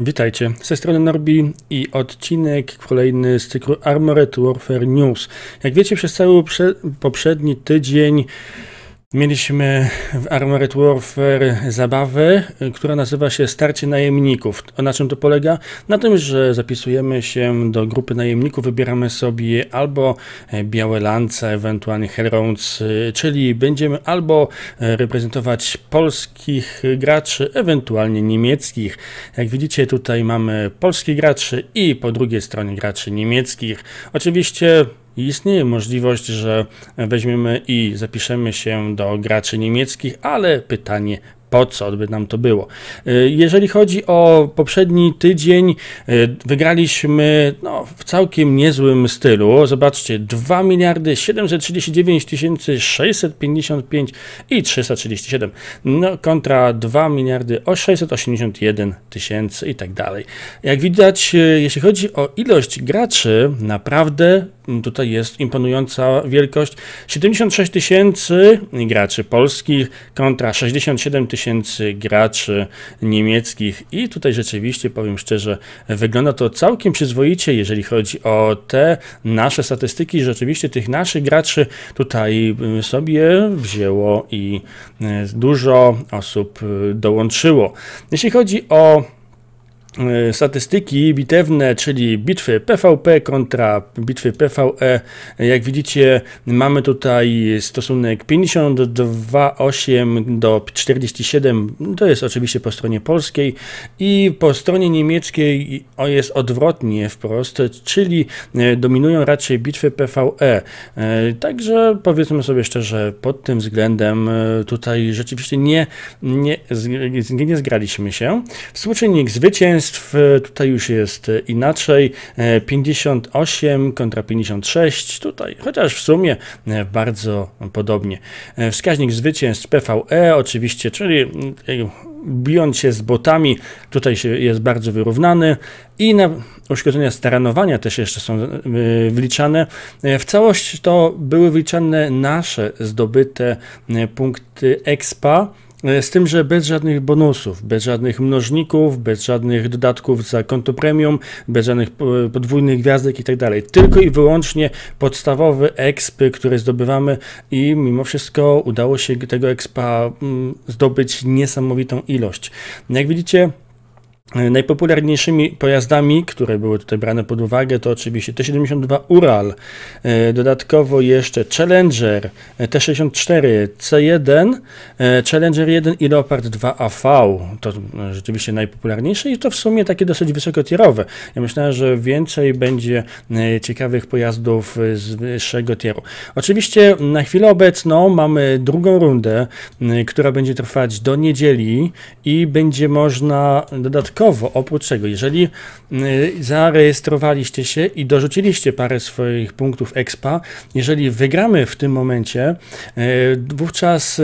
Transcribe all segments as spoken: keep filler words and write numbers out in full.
Witajcie, ze strony Norbi i odcinek kolejny z cyklu Armored Warfare News. Jak wiecie, przez cały poprzedni tydzień mieliśmy w Armored Warfare zabawę, która nazywa się Starcie Najemników. Na czym to polega? Na tym, że zapisujemy się do grupy najemników, wybieramy sobie albo białe lance, ewentualnie Hellrounds, czyli będziemy albo reprezentować polskich graczy, ewentualnie niemieckich. Jak widzicie, tutaj mamy polskich graczy i po drugiej stronie graczy niemieckich. Oczywiście istnieje możliwość, że weźmiemy i zapiszemy się do graczy niemieckich, ale pytanie, po co by nam to było? Jeżeli chodzi o poprzedni tydzień, wygraliśmy no, w całkiem niezłym stylu. Zobaczcie, dwa miliardy siedemset trzydzieści dziewięć tysięcy sześćset pięćdziesiąt pięć i trzysta trzydzieści siedem, no, kontra dwa miliardy sześćset osiemdziesiąt jeden tysięcy i tak dalej. Jak widać, jeśli chodzi o ilość graczy, naprawdę tutaj jest imponująca wielkość. siedemdziesiąt sześć tysięcy graczy polskich kontra sześćdziesiąt siedem tysięcy graczy niemieckich i tutaj rzeczywiście, powiem szczerze, wygląda to całkiem przyzwoicie, jeżeli chodzi o te nasze statystyki. Rzeczywiście tych naszych graczy tutaj sobie wzięło i dużo osób dołączyło. Jeśli chodzi o statystyki bitewne, czyli bitwy P V P kontra bitwy P V E. Jak widzicie, mamy tutaj stosunek pięćdziesiąt dwa osiem do czterdziestu siedmiu, to jest oczywiście po stronie polskiej, i po stronie niemieckiej jest odwrotnie wprost, czyli dominują raczej bitwy P V E. Także powiedzmy sobie szczerze, pod tym względem tutaj rzeczywiście nie, nie, nie, nie zgraliśmy się. Współczynnik zwycięstw tutaj już jest inaczej, pięćdziesiąt osiem kontra pięćdziesiąt sześć, tutaj chociaż w sumie bardzo podobnie. Wskaźnik zwycięstw P V E oczywiście, czyli bijąc się z botami, tutaj się jest bardzo wyrównany i na uszkodzenia staranowania też jeszcze są wliczane. W całość to były wliczane nasze zdobyte punkty expa, z tym, że bez żadnych bonusów, bez żadnych mnożników, bez żadnych dodatków za konto premium, bez żadnych podwójnych gwiazdek i tak dalej. Tylko i wyłącznie podstawowe expy, które zdobywamy, i mimo wszystko udało się tego expa zdobyć niesamowitą ilość. Jak widzicie, najpopularniejszymi pojazdami, które były tutaj brane pod uwagę, to oczywiście T siedemdziesiąt dwa Ural, dodatkowo jeszcze Challenger, T sześćdziesiąt cztery, C jeden, Challenger jeden i Leopard dwa A V. To rzeczywiście najpopularniejsze i to w sumie takie dosyć wysokotierowe. Ja myślałem, że więcej będzie ciekawych pojazdów z wyższego tieru. Oczywiście na chwilę obecną mamy drugą rundę, która będzie trwać do niedzieli i będzie można dodatkowo, oprócz tego, jeżeli zarejestrowaliście się i dorzuciliście parę swoich punktów expa, jeżeli wygramy w tym momencie, wówczas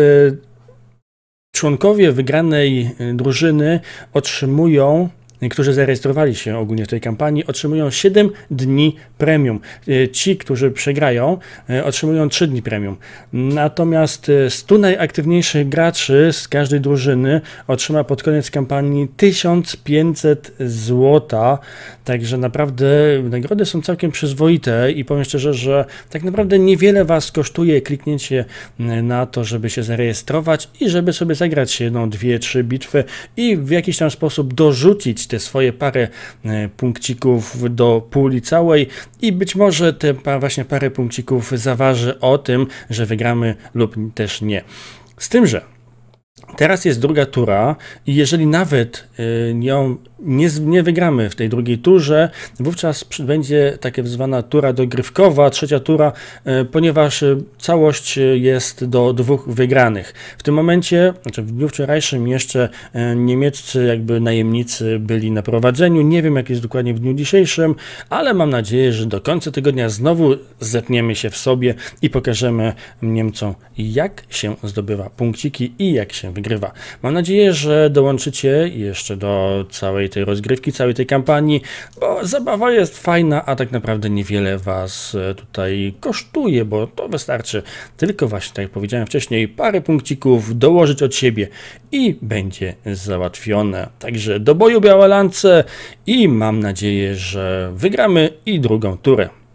członkowie wygranej drużyny otrzymują, którzy zarejestrowali się ogólnie w tej kampanii, otrzymują siedem dni premium. Ci, którzy przegrają, otrzymują trzy dni premium. Natomiast stu najaktywniejszych graczy z każdej drużyny otrzyma pod koniec kampanii tysiąc pięćset złotych. Także naprawdę nagrody są całkiem przyzwoite i powiem szczerze, że tak naprawdę niewiele Was kosztuje kliknięcie na to, żeby się zarejestrować i żeby sobie zagrać jedną, dwie, trzy bitwy i w jakiś tam sposób dorzucić te swoje parę punkcików do puli całej i być może te właśnie parę punkcików zaważy o tym, że wygramy lub też nie. Z tym, że teraz jest druga tura i jeżeli nawet ją nie, nie wygramy w tej drugiej turze, wówczas będzie taka zwana tura dogrywkowa, trzecia tura, ponieważ całość jest do dwóch wygranych. W tym momencie, znaczy w dniu wczorajszym jeszcze niemieccy jakby najemnicy byli na prowadzeniu. Nie wiem, jak jest dokładnie w dniu dzisiejszym, ale mam nadzieję, że do końca tygodnia znowu zepniemy się w sobie i pokażemy Niemcom, jak się zdobywa punkciki i jak się wygrywa. Mam nadzieję, że dołączycie jeszcze do całej całej tej rozgrywki, całej tej kampanii, bo zabawa jest fajna, a tak naprawdę niewiele was tutaj kosztuje, bo to wystarczy tylko właśnie, tak jak powiedziałem wcześniej, parę punkcików dołożyć od siebie i będzie załatwione. Także do boju białe lance i mam nadzieję, że wygramy i drugą turę.